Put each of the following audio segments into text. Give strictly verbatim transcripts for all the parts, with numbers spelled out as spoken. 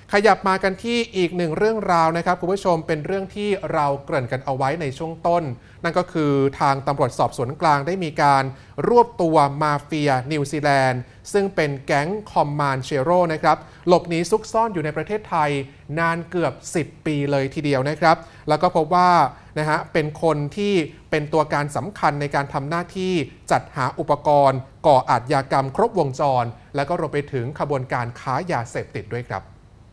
ขยับมากันที่อีกหนึ่งเรื่องราวนะครับคุณผู้ชมเป็นเรื่องที่เราเกริ่นกันเอาไว้ในช่วงต้นนั่นก็คือทางตำรวจสอบสวนกลางได้มีการรวบตัวมาเฟียนิวซีแลนด์ซึ่งเป็นแก๊งคอมมานเชโร่นะครับหลบหนีซุกซ่อนอยู่ในประเทศไทยนานเกือบสิบปีเลยทีเดียวนะครับแล้วก็พบว่านะฮะเป็นคนที่เป็นตัวการสำคัญในการทำหน้าที่จัดหาอุปกรณ์ก่ออาชญากรรมครบวงจรแล้วก็รวมไปถึงขบวนการค้ายาเสพติดด้วยครับ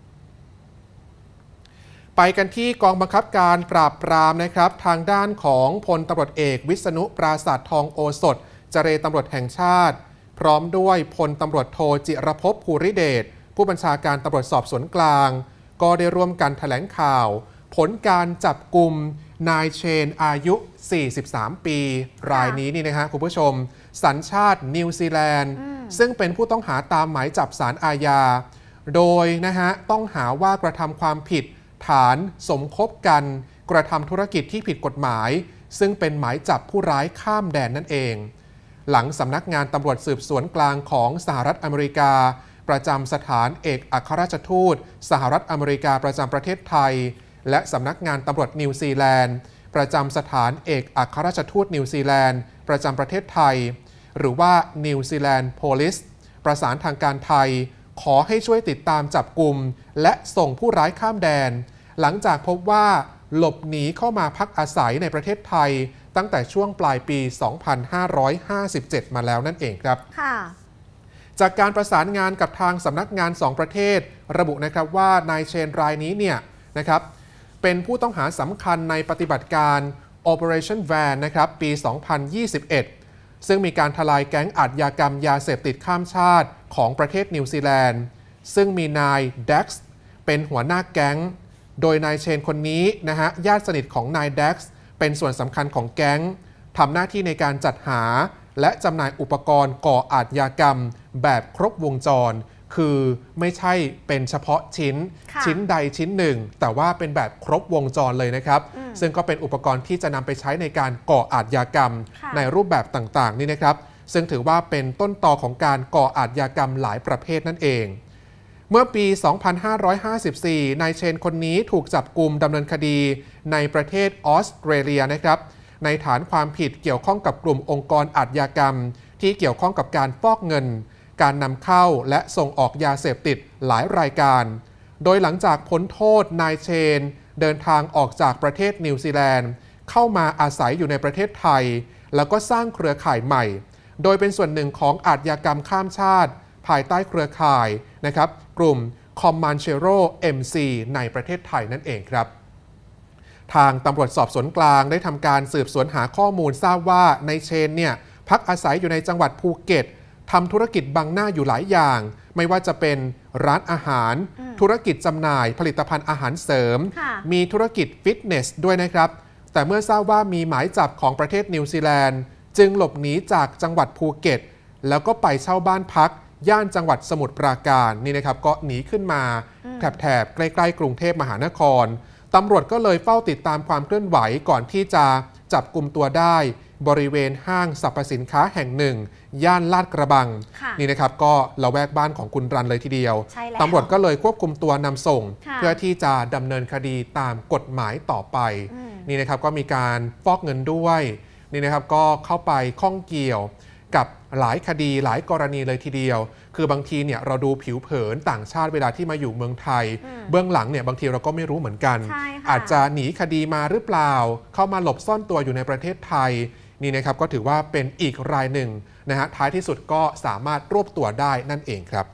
ไปกันที่กองบังคับการปราบปรามนะครับทางด้านของพลตำรวจเอกวิษณุปราศาสทองโอสถเจรตำรวจแห่งชาติพร้อมด้วยพลตำรวจโทจิรภพภูริเดชผู้บัญชาการตำรวจสอบสวนกลางก็ได้ร่วมกันแถลงข่าวผลการจับกลุ่มนายเชนอายุสี่สิบสามปีรายนี้นี่นะฮะคุณผู้ชมสัญชาตินิวซีแลนด์ซึ่งเป็นผู้ต้องหาตามหมายจับศาลอาญาโดยนะฮะต้องหาว่ากระทำความผิดฐานสมคบกันกระทำธุรกิจที่ผิดกฎหมายซึ่งเป็นหมายจับผู้ร้ายข้ามแดนนั่นเองหลังสำนักงานตำรวจสืบสวนกลางของสหรัฐอเมริกาประจำสถานเอกอัครราชทูตสหรัฐอเมริกาประจำประเทศไทยและสำนักงานตำรวจนิวซีแลนด์ประจำสถานเอกอัครราชทูตนิวซีแลนด์ประจำประเทศไทยหรือว่านิวซีแลนด์โพลิสประสานทางการไทยขอให้ช่วยติดตามจับกลุ่มและส่งผู้ร้ายข้ามแดนหลังจากพบว่าหลบหนีเข้ามาพักอาศัยในประเทศไทยตั้งแต่ช่วงปลายปี สองพันห้าร้อยห้าสิบเจ็ด มาแล้วนั่นเองครับจากการประสานงานกับทางสำนักงานสองประเทศระบุนะครับว่านายเชนรายนี้เนี่ยนะครับเป็นผู้ต้องหาสำคัญในปฏิบัติการ Operation Van นะครับปี สองพันยี่สิบเอ็ด ซึ่งมีการทลายแก๊งอาชญากรรมยาเสพติดข้ามชาติของประเทศนิวซีแลนด์ซึ่งมีนายแด็กซ์เป็นหัวหน้าแก๊งโดยนายเชนคนนี้นะฮะญาติสนิทของนายแด็กซ์เป็นส่วนสำคัญของแก๊งทำหน้าที่ในการจัดหาและจำหน่ายอุปกรณ์ก่ออาชญากรรมแบบครบวงจรคือไม่ใช่เป็นเฉพาะชิ้นชิ้นใดชิ้นหนึ่งแต่ว่าเป็นแบบครบวงจรเลยนะครับซึ่งก็เป็นอุปกรณ์ที่จะนำไปใช้ในการก่ออาชญากรรมในรูปแบบต่างๆนี่นะครับซึ่งถือว่าเป็นต้นตอของการก่ออาชญากรรมหลายประเภทนั่นเองเมื่อปี สองพันห้าร้อยห้าสิบสี่ นายเชนคนนี้ถูกจับกุมดำเนินคดีในประเทศออสเตรเลียนะครับในฐานความผิดเกี่ยวข้องกับกลุ่มองค์กรอาชญากรรมที่เกี่ยวข้องกับการฟอกเงินการนำเข้าและส่งออกยาเสพติดหลายรายการโดยหลังจากพ้นโทษนายเชนเดินทางออกจากประเทศนิวซีแลนด์เข้ามาอาศัยอยู่ในประเทศไทยแล้วก็สร้างเครือข่ายใหม่โดยเป็นส่วนหนึ่งของอาชญากรรมข้ามชาติภายใต้เครือข่ายนะครับกลุ่ม Comanchero เอ็ม ซี ในประเทศไทยนั่นเองครับทางตำรวจสอบสวนกลางได้ทำการสืบสวนหาข้อมูลทราบว่านายเชนเนี่ยพักอาศัยอยู่ในจังหวัดภูเก็ตทำธุรกิจบังหน้าอยู่หลายอย่างไม่ว่าจะเป็นร้านอาหารธุรกิจจำหน่ายผลิตภัณฑ์อาหารเสริมมีธุรกิจฟิตเนสด้วยนะครับแต่เมื่อทราบว่ามีหมายจับของประเทศนิวซีแลนด์จึงหลบหนีจากจังหวัดภูเก็ตแล้วก็ไปเช่าบ้านพักย่านจังหวัดสมุทรปราการนี่นะครับก็หนีขึ้นมาแถบๆใกล้ๆกรุงเทพมหานครตำรวจก็เลยเฝ้าติดตามความเคลื่อนไหวก่อนที่จะจับกุมตัวได้บริเวณห้างสรรพสินค้าแห่งหนึ่งย่านลาดกระบังนี่นะครับก็ละแวกบ้านของคุณรันเลยทีเดียวตำรวจก็เลยควบคุมตัวนำส่งเพื่อที่จะดำเนินคดีตามกฎหมายต่อไปนี่นะครับก็มีการฟอกเงินด้วยนี่นะครับก็เข้าไปข้องเกี่ยวกับหลายคดีหลายกรณีเลยทีเดียวคือบางทีเนี่ยเราดูผิวเผินต่างชาติเวลาที่มาอยู่เมืองไทยเบื้องหลังเนี่ยบางทีเราก็ไม่รู้เหมือนกันอาจจะหนีคดีมาหรือเปล่าเข้ามาหลบซ่อนตัวอยู่ในประเทศไทยนี่นะครับก็ถือว่าเป็นอีกรายหนึ่งนะฮะท้ายที่สุดก็สามารถรวบตัวได้นั่นเองครับ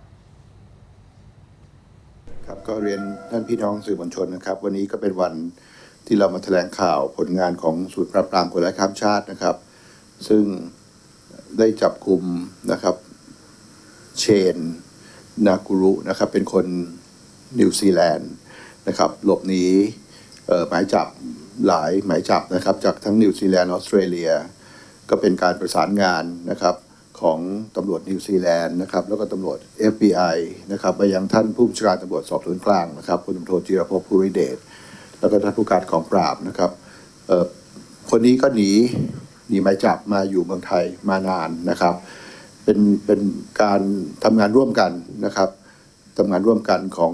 ครับก็เรียนท่านพี่น้องสื่อมวลชนนะครับวันนี้ก็เป็นวันที่เรามาแถลงข่าวผลงานของศูนย์ปราบปรามคนร้ายข้ามชาตินะครับซึ่งได้จับกุมนะครับเชนนากุรุนะครับเป็นคนนิวซีแลนด์นะครับหลบหนีหมายจับหลายหมายจับนะครับจากทั้งนิวซีแลนด์ออสเตรเลียก็เป็นการประสานงานนะครับของตำรวจนิวซีแลนด์นะครับแล้วก็ตำรวจ เอฟ บี ไอ นะครับไปยังท่านผู้บัญชาการตำรวจสอบสวนกลางนะครับพลตำรวจโทจิรภพภูริเดชแล้วก็ท่านผู้การกองปราบนะครับคนนี้ก็หนีหนีหมายจับมาอยู่เมืองไทยมานานนะครับเป็นเป็นการทำงานร่วมกันนะครับทำงานร่วมกันของ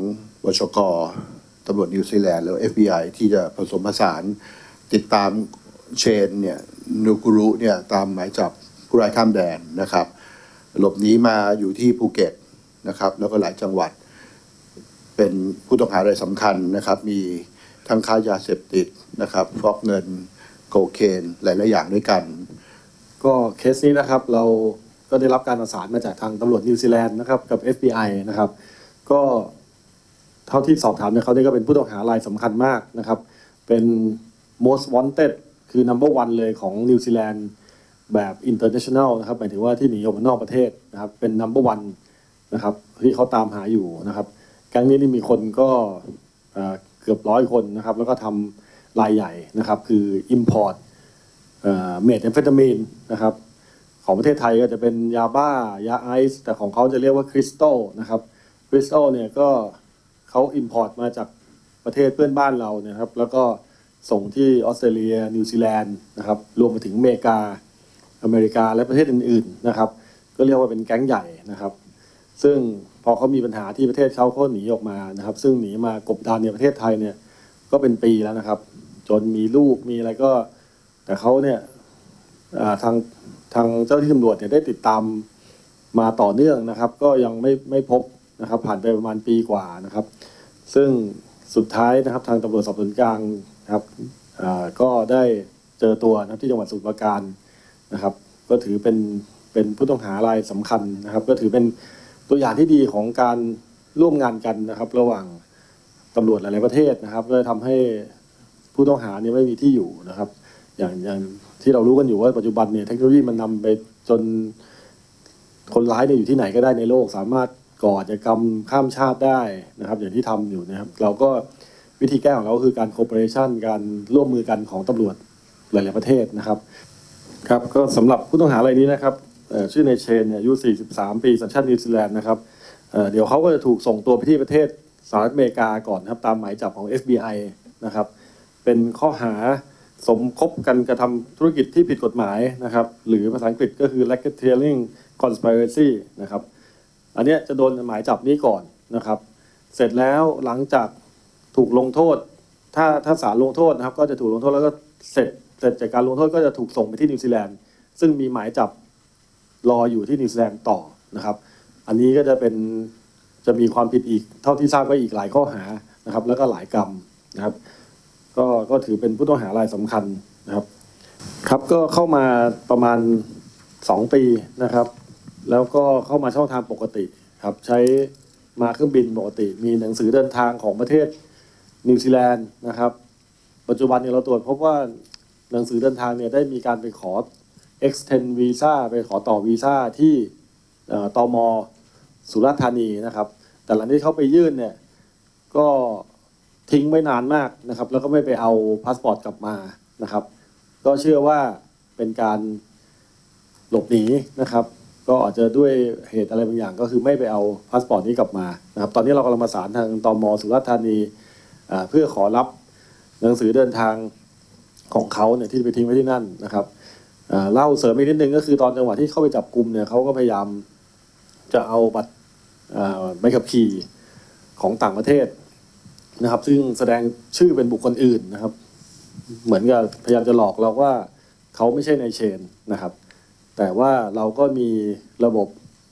วชก.ตำรวจนิวซีแลนด์หรือ เอฟ บี ไอ ที่จะผสมผสานติดตามเชนเนี่ยนูกุรุเนี่ยตามหมายจับผู้ร้ายข้ามแดนนะครับหลบหนีมาอยู่ที่ภูเก็ตนะครับแล้วก็หลายจังหวัดเป็นผู้ต้องหารายสำคัญนะครับมีทั้งค้ายาเสพติดนะครับฟอกเงินโคเคนหลายๆอย่างด้วยกันก็เคสนี้นะครับเราก็ได้รับการประสานมาจากทางตำรวจนิวซีแลนด์นะครับกับ เอฟ บี ไอ นะครับก็เท่าที่สอบถามเนี่ยเขาเนี่ยก็เป็นผู้ต้องหารายสำคัญมากนะครับเป็น most wanted คือ number one เลยของนิวซีแลนด์แบบ international นะครับหมายถึงว่าที่หนีออกมานอกประเทศนะครับเป็น number one นะครับที่เขาตามหาอยู่นะครับแก๊งนี้นี่มีคนก็เกือบร้อยคนนะครับแล้วก็ทำรายใหญ่นะครับคือ import เมทแอมเฟตามีนนะครับของประเทศไทยก็จะเป็นยาบ้ายาไอซ์แต่ของเขาจะเรียกว่าคริสตัลนะครับคริสตัลเนี่ยก็เขาอิมพอร์ตมาจากประเทศเพื่อนบ้านเราเนี่ยครับแล้วก็ส่งที่ออสเตรเลียนิวซีแลนด์นะครับรวมไปถึงอเมริกาอเมริกาและประเทศอื่นๆนะครับก็เรียกว่าเป็นแก๊งใหญ่นะครับซึ่งพอเขามีปัญหาที่ประเทศเขาเขาหนีออกมานะครับซึ่งหนีมากบดานในประเทศไทยเนี่ยก็เป็นปีแล้วนะครับจนมีลูกมีอะไรก็แต่เขาเนี่ยทางทางเจ้าที่ตำรวจเนี่ยได้ติดตามมาต่อเนื่องนะครับก็ยังไม่ไม่พบนะครับผ่านไปประมาณปีกว่านะครับซึ่งสุดท้ายนะครับทางตำรวจสอบสวนกลางนะครับก็ได้เจอตัวนะครับที่จังหวัดสมุทรปราการนะครับก็ถือเป็นเป็นผู้ต้องหารายสำคัญนะครับก็ถือเป็นตัวอย่างที่ดีของการร่วมงานกันนะครับระหว่างตำรวจหลายๆประเทศนะครับก็ทำให้ผู้ต้องหาเนี่ยไม่มีที่อยู่นะครับอย่างอย่างที่เรารู้กันอยู่ว่าปัจจุบันเนี่ยเทคโนโลยีมันนำไปจนคนร้ายเนี่ยอยู่ที่ไหนก็ได้ในโลกสามารถก่ออาชญากรรมข้ามชาติได้นะครับอย่างที่ทำอยู่นะครับเราก็วิธีแก้ของเราก็คือการโคเปอเรชันการร่วมมือกันของตำรวจหลายๆประเทศนะครับครับก็สำหรับผู้ต้องหารายนี้นะครับชื่อในเชนเนี่ยอายุสี่สิบสามปีสัญชาตินิวซีแลนด์นะครับเดี๋ยวเขาก็จะถูกส่งตัวไปที่ประเทศสหรัฐอเมริกาก่อนครับตามหมายจับของ เอฟ บี ไอ นะครับเป็นข้อหาสมคบกันกระทำธุรกิจที่ผิดกฎหมายนะครับหรือภาษาอังกฤษก็คือ racketeering conspiracy นะครับอันนี้จะโดนหมายจับนี้ก่อนนะครับเสร็จแล้วหลังจากถูกลงโทษถ้าถ้าศาลลงโทษนะครับก็จะถูกลงโทษแล้วก็เสร็จเสร็จจากการลงโทษก็จะถูกส่งไปที่นิวซีแลนด์ซึ่งมีหมายจับรออยู่ที่นิวซีแลนด์ต่อนะครับอันนี้ก็จะเป็นจะมีความผิดอีกเท่าที่ทราบก็อีกหลายข้อหานะครับแล้วก็หลายกรรมนะครับก็ก็ถือเป็นผู้ต้องหารายสำคัญนะครับครับก็เข้ามาประมาณสองปีนะครับแล้วก็เข้ามาช่องทางปกติครับใช้มาเครื่องบินปกติมีหนังสือเดินทางของประเทศนิวซีแลนด์นะครับปัจจุบันเนี่ยเราตรวจพบว่าหนังสือเดินทางเนี่ยได้มีการไปขอ extend visa ไปขอต่อวีซ่าที่ตม.สุราษฎร์ธานีนะครับแต่หลังที่เขาไปยื่นเนี่ยก็ทิ้งไว้นานมากนะครับแล้วก็ไม่ไปเอาพาสปอร์ตกลับมานะครับก็เชื่อว่าเป็นการหลบหนีนะครับก็อาจจะด้วยเหตุอะไรบางอย่างก็คือไม่ไปเอาพาสปอร์ตนี้กลับมานะครับตอนนี้เรากำลังประสานทางตม.สุราษฎร์ธานีเพื่อขอรับหนังสือเดินทางของเขาเนี่ยที่ไปทิ้งไว้ที่นั่นนะครับเล่าเสริมอีกนิดนึงก็คือตอนจังหวะที่เข้าไปจับกุมเนี่ยเขาก็พยายามจะเอาบัตรใบขับขี่ของต่างประเทศนะครับซึ่งแสดงชื่อเป็นบุคคลอื่นนะครับเหมือนกับพยายามจะหลอกเราว่าเขาไม่ใช่นายเชนนะครับแต่ว่าเราก็มีระบบ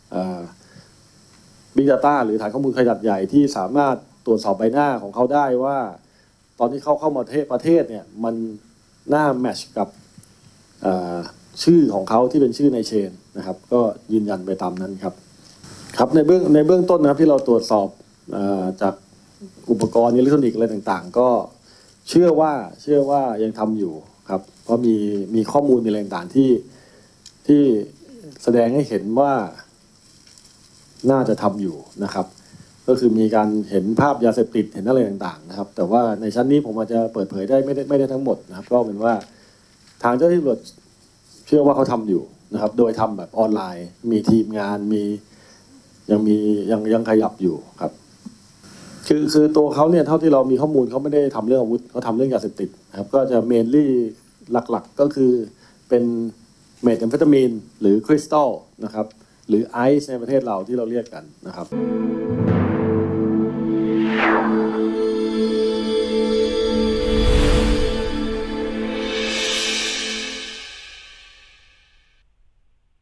Big Data หรือฐานข้อมูลขนาดใหญ่ที่สามารถตรวจสอบใบหน้าของเขาได้ว่าตอนที่เขาเข้ามาประเทศประเทศเนี่ยมันน่าแมทช์กับชื่อของเขาที่เป็นชื่อนายเชนนะครับก็ยืนยันไปตามนั้นครับครับในเบื้องในเบื้องต้นนะครับที่เราตรวจสอบจากอุปกรณ์อิเล็กทรอนิกส์อะไรต่างๆก็เชื่อว่าเชื่อว่ายังทำอยู่ครับเพราะมีมีข้อมูลมีอะไรต่างๆที่ที่แสดงให้เห็นว่าน่าจะทำอยู่นะครับก็คือมีการเห็นภาพยาเสพติดเห็นอะไรต่างๆนะครับแต่ว่าในชั้นนี้ผมอาจจะเปิดเผยได้ไม่ได้ไม่ได้ทั้งหมดนะครับก็เป็นว่าทางเจ้าหน้าที่ตำรวจเชื่อว่าเขาทำอยู่นะครับโดยทำแบบออนไลน์มีทีมงานมียังมียังยังขยับอยู่ครับคือคือตัวเขาเนี่ยเท่าที่เรามีข้อมูลเขาไม่ได้ทำเรื่องอาวุธเขาทำเรื่องยาเสพติดนะครับก็จะเมนลี่หลักๆก็คือเป็นเมทแอมเฟตามีนหรือคริสตัลนะครับหรือไอซ์ในประเทศเราที่เราเรียกกันนะครับครับ